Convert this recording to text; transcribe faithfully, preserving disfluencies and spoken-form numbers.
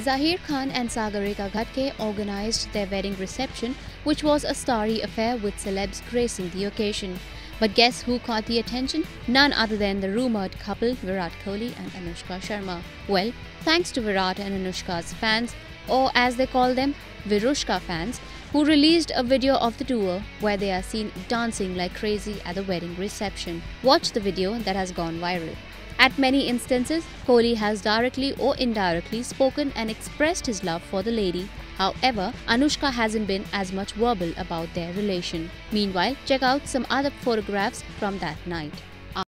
Zahir Khan and Sagarika Ghatke organized their wedding reception, which was a starry affair with celebs gracing the occasion. But guess who caught the attention? None other than the rumored couple Virat Kohli and Anushka Sharma. Well, thanks to Virat and Anushka's fans, or as they call them, Virushka fans, who released a video of the duo where they are seen dancing like crazy at the wedding reception. Watch the video that has gone viral. At many instances, Kohli has directly or indirectly spoken and expressed his love for the lady. However, Anushka hasn't been as much verbal about their relation. Meanwhile, check out some other photographs from that night.